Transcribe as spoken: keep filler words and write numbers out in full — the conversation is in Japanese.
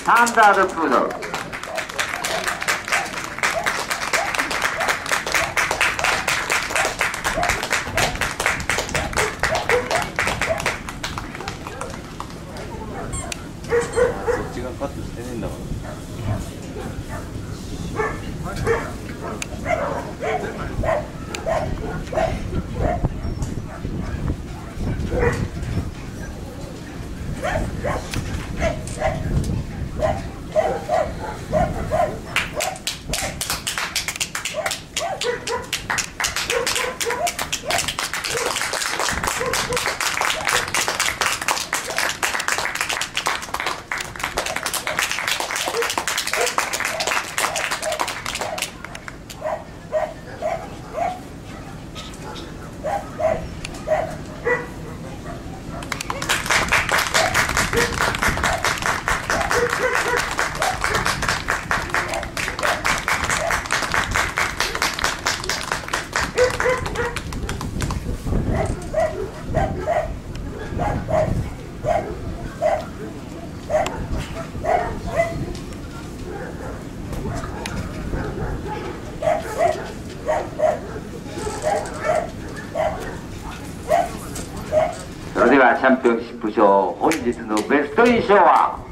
スタンダードプードル。 そっちがカットしてねえんだから。それではチャンピオンシップ賞本日のベスト印象は